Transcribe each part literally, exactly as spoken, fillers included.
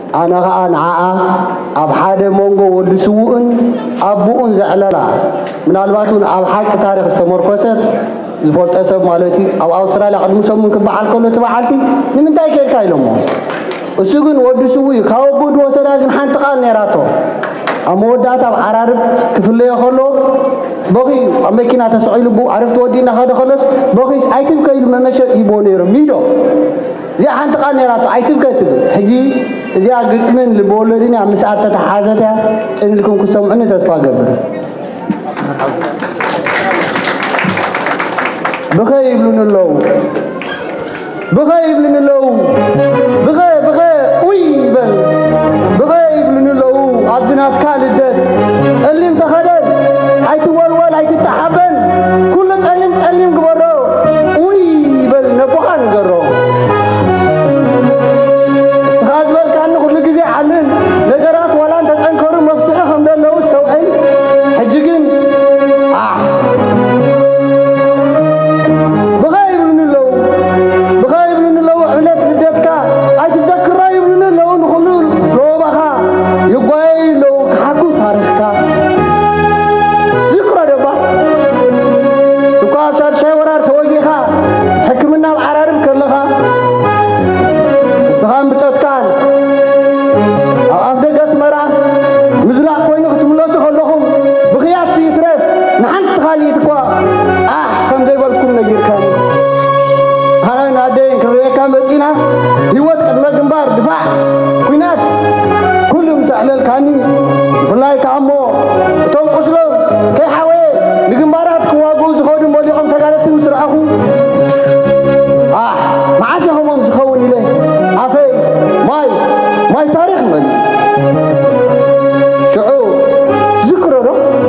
أنا أنا أب حدا مونغو ودسوون أبوون زعللا من الباتون أب حد تاريخ استمر كسر زفولت أسب مالتي أو أستراليا قد مسمون كبعال كله تبعالتي نمن تاكل كايلمو السجن ودسوي كاوبود وسراجن حنت قال نيراتو أمودات أب عرارب كفلة خلو بقي أمكينا تسعيل بو عرفت ودينا هذا خلص بقي أيتم كايل ممشى يبونير ميدو زي حنت قال نيراتو أيتم كاتب حجي زي قلت من البولرين عم ساعات تتحازتها إن لكم كسمعني تسفى قبل بقي يبلون اللو بقي يبلون اللو بقي بقي وي بل بقي يبلون اللو عدنات كالدد اللي متخدد عيت والوال عيت التحبن كل تسلم تسلم قبرو وي بل نبوخان قرو استخاذ بل كأنه كل جزء عنن نجارات ولا أنت تنكروا مفتوحهم ده لو استوعين حجيجين آه بقي يبلون اللو بقي يبلون اللو عملت لدتك عيت تذكر يبلون اللو نخلول لو بخا يقوي لو كحكو تاريخك ذكرى دبا تقاب صار شيء ورار توجيها حكمنا بعرارم كلها سهام بتتكان أفضل قسمرة مزرعة كوينه تملوسه كلهم بغيات في ترف نحن تخالي تقوى آه كم زي بالكم نجير كان هلا نادين كريه كم بتينا يوت قدم جنبار دفاع كوينات كلهم سألل كاني والله كأمو توم قسلهم كي حوي نجنبارات كواجوز خودم ولي قم تجارة مسرعهم آه معاشهم هم سخوني له عفي ماي ماي تاريخ من شعور ذكره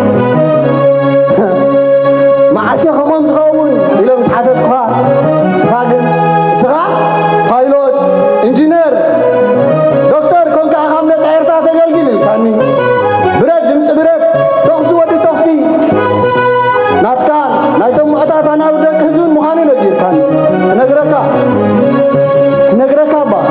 معاشهم هم سخون إلى مسحات كوا سخاجن سخا بايلوت إنجينير دكتور كنت أخامن تعيرتا تجلجل كاني برد جمس برد تخسي ودي تخسي ناتكان نايتم معتاد أنا بدك هزون مخاني لجير كاني نجركا نجركا با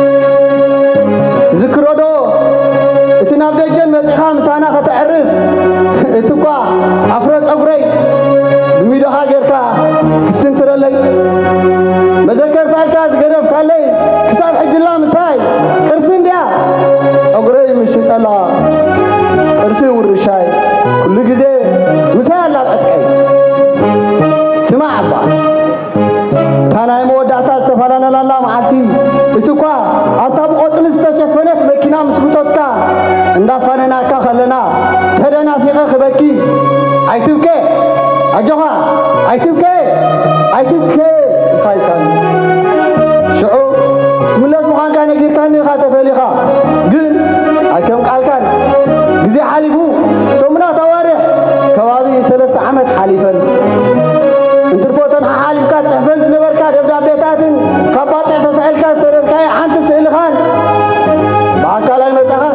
ذكره دو إثنا بدجن متخام سانا ختعرف إتوكا أفرج أفرج بميدا هاجركا كسنتر لي مذكر تالكاز قرب كالي كساب حج الله مساي قرسين ديا أفرج مشيت الله قرسي ورشاي كل جزء مساي الله بعدكي سمع با أنا مودعتا استفادنا لله معتي إتوكا أطاب قتل استشفنت مكينا مسكوتك ندفننا كخلنا تدنا في خبكي أيتوكا أجوا أيتوكا أيتوكا خايفان شعو ملاس مخان كان يجير كان يخاطف ليخا جن أكم قال كان جزي حليفو سمنا تواريخ كوابي ثلاث عمد حليفا انترفوتن حالي كات تحفظ نبركا دبدا بيتاتن كبات تسأل كات سرر كاي حانت سئل خان باكا لاي متخان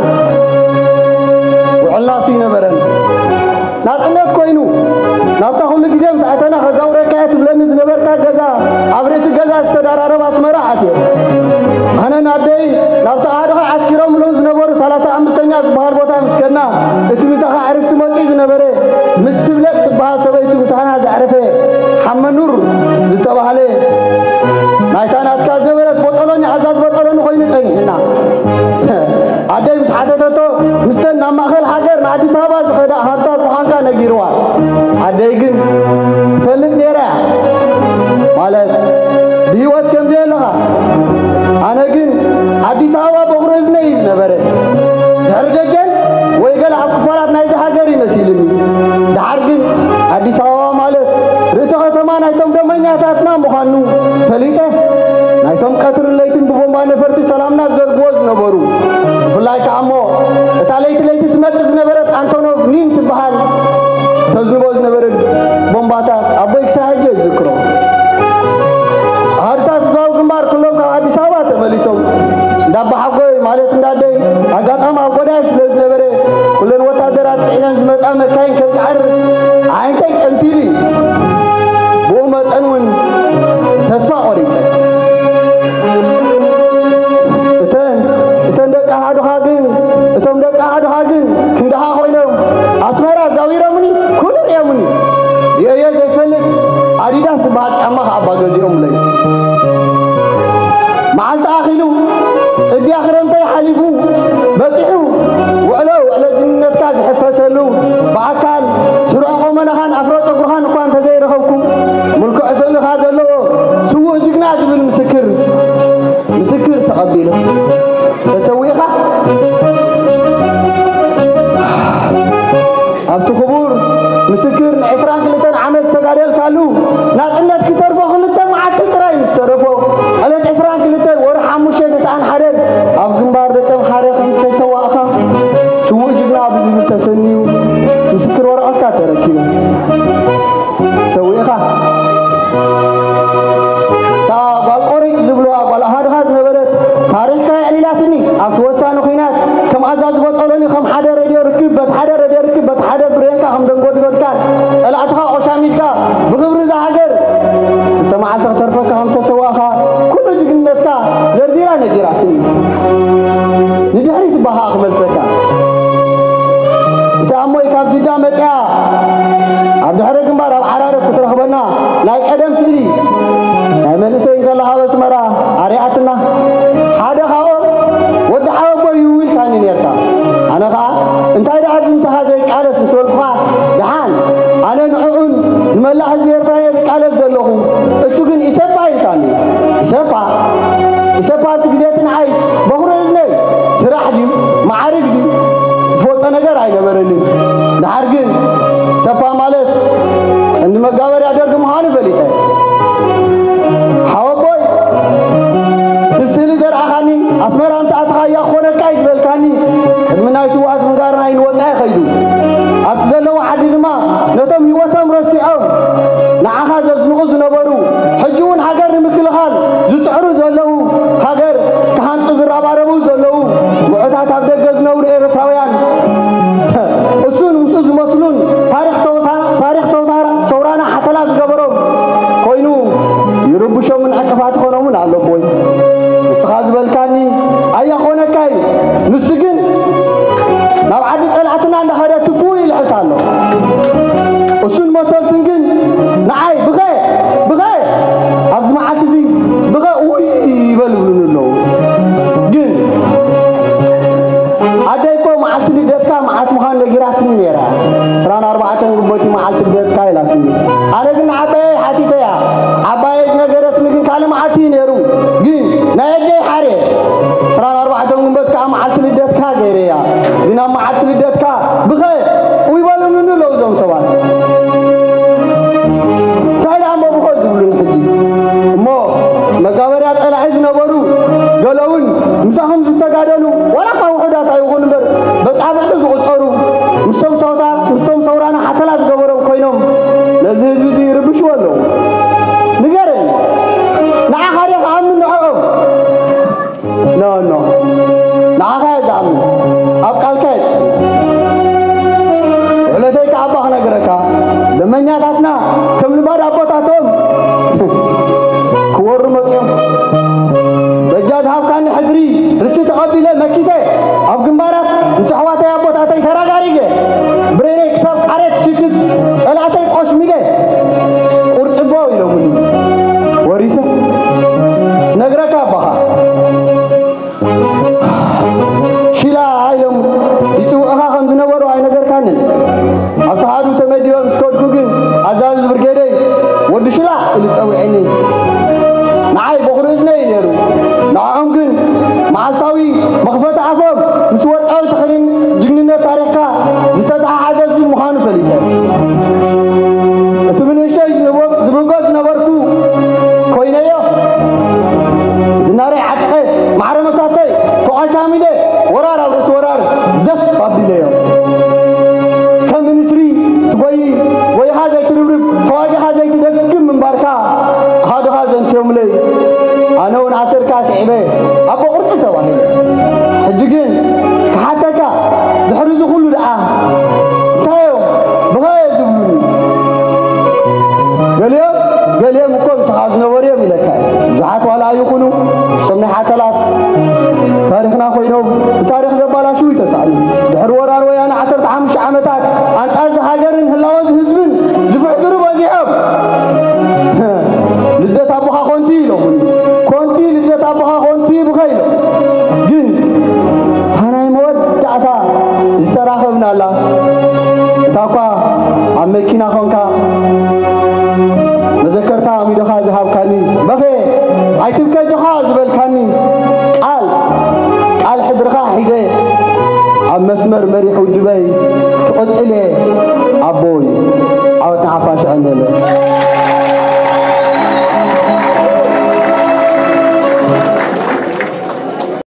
وعلا سي نبرن ناتنات كوينو نابتا خلق جيم ساعتنا خزاورة كايت بلمز نبركا جزا عبريس جزا استدار عرب اسمرا حتي أنا نادي نابتا عادها عسكرهم لوز نبر ثلاثة أمستنيا بحر بوتا مسكنا اتمساها عرفت موتيز نبري مستبلت سبها سبيت مسحنا زعرفه حمنور زتبه عليه نايتان أتكاز نبرت بطلوني عزاز بطلوني خويني تنحنا عدي مسحاتتو مستن نماخل حجر نادي صحابة زخدا هارتاز محانكا نجيروا عدي قن فلت نيرا مالت بيوات كم زي لها أنا قن عدي صحابة بغرز نيز نبرت دعرججن ويقال عبقبالات نايز حجري نسيلني دعرقن عدي صحابة مالت رسخة تمان نايتم دمين ياتاتنا مخانو فليته نايتم قطر الليتن ببومبان فرتي سلامنا زرقوز نبرو فلاي كامو اتاليت ليت تمتز نبرت أنتونوف نين تبحال تزنبوز نبرت بومباتات أبوك ساحجة ذكرو هارتاس باو كمبار كلهم عدي صحابة تمليسو دابا حقوي مالت ندادي أقاطهم أبوداي فلوز نبرت كلن وطادرات عينان زمت أمكاين كالقعر عينتاي تمتيلي بومت أنون تسمع وريتك صدي آخرهم تي حليفو بتحو وعلو على جنة كاز حفظلو بعكال سرعهم أنا خان أفرط قرآن قان تزير خوكم ملك عسل هذا لو سووا جناز بالمسكر مسكر تقبله تسويها أبتو خبور مسكر عسران كلتن عمل تقاريل كالو ناس إنك كترفو خلتن معك تراي مسترفو على عسران كلتن ورحم مشي تسعن حرر أب جنبار دتم حرر خمسة سوا أخا سووا جنا بزيد تسنيو مسكر ورقة كاتركينا سويها تا بالقري زبلوا ولا هذا هذا نبرت تاريخ كعليلاتني أبتوسانو خينات كم عزاز بطلوني خم حدا راديو ركب بت حدا راديو ركب بت حدا برينكا خم دنقود قود كان سلعتها عشاميكا بغبر زعجر أنت ما عاد ترفك هم تسواها كل جنتك زرزيرا نجيراتني ندهري تبها أقبل فكا أنت أمو يكاب جدا متى عبد الحريق مبارا وحرارة كترخبنا لايك أدم سيري لاي ملسين كالله بس مرا عريعتنا حدا خاو ود حاو بيويل كاني نيرتا أنا خا أنت إذا عدم سهازي كالس مسؤول خا دحان أنا نحون نملا حزب يرتا كالس دلهم السجن يسبع الكاني يسبع يسبع تجزيتنا عاي بخرجني سراح دي معارك دي فوت نجار عاي نمرني نعرجن سبع مالت عندما قابر يادرك مهاني بليته حاو بوي تفسيري زرع خاني أسمر أم تعتقى يا أخونا كايد بالكاني من أي سوات من قارنا ينوطع خيدو أتزلوا حديد ما نتم يوتم رسيعون نعها زنغز نبرو حجون حجر مثل خال زتعرو زلوا حجر كهان صغر عبارمو زلوا وعدها تبدأ جز نور إيرتراويان أسون مسوز مسلون تاريخ صوتنا تاريخ صوتنا صورانا حتى لا زجبرهم كوينو يربشوا من عقبات خنومنا على بوي استخاذ بالكاني أي أخونا كاي نسجن لو عدت طلعتنا عند هذا تفوي الحسانه أسون مسول تنجن نعاي بغي بغي عبد ما عتزي بغي وي بلبلون له جن أدايكو معلت لدتك معت مخان لجراتني ميرا سران أربعة قبوتي معلت لدتك لكني أنا قلنا عباي حتيتا يا عباي نجرت نجن كلام عتين يرو جن نايجي حري سران أربعة قبوتك معلت لدتك غيريا دينا معلت لدتك بغي وي بلبلون له زم سوان تايلا ما بخوز بلون حدي مو مقابرات العز نبرو قالون مساهم زتقادلو ولا قاو حدات ايغون بر بتعبد زقطرو مسوم صوتا مسوم صورانا حتى لا زغبرو كوينوم لذي حزب يربش ولو نغرن نع خاري امن نعم نو نو نع خاي زعم اب قالك ولديك ابا نغركا دمنياتنا كم لباد ابوتاتهم كور مقيم بجاد هاكان حذري رسيت قبيله مكيته اب جنبارات مسحواته ابوتاتي تراغاريجه برينك سب قريت سيت صلاتي قوش ميجه قرصبو يلومني وريسه نغركا بها شيلا ايلم يصوخا خم زنبرو اي نغر كانن ابتحادو تمديو مسكوت كوغن عزاز برغيدي ود شلا اللي تصوعيني نعاي بخرجنا ينيرو نعم جن معلتاوي مخفت عفهم مسوات أو تخرين جنينة تاريخها زتدعى عزازي مخانو فليتا أتمنى الشيء زبقوز نبركو كوينة يو زناري عتقي معرى مساتي توقع شاملة ورار أو رس ورار زف قبلة يو كم نسري تقوي وي هذا يتربرب تواجه هذا يتدقم من باركا هذا هذا انتم لي أنا ونعسر كاس عبي أبو قرص تواهي حجيجين كحتك دحرز كله دعاء تايو بغاية زبلوني قال يوم قال يوم كم سحازنا وريم إلى كاي زعات ولا يكونوا سمنا حتلات تاريخنا خوينو تاريخ زبالا شو يتسألوا دحر ورار ويانا عشرة عام مش عامتات أنت أرز حجرن هلاوز هزبن دفع درب أزيعهم لدت أبوها خونتي له كونتي لدت أبوها خونتي بخيله مكينا خونكا نذكرتها ميدخا ذهب كاني بخي عيتبكا جخاز بالكاني قال قال حدرخا حيزي عم مسمر مريح ودبي تقصلي عبوي عاوتنا عفاش عندنا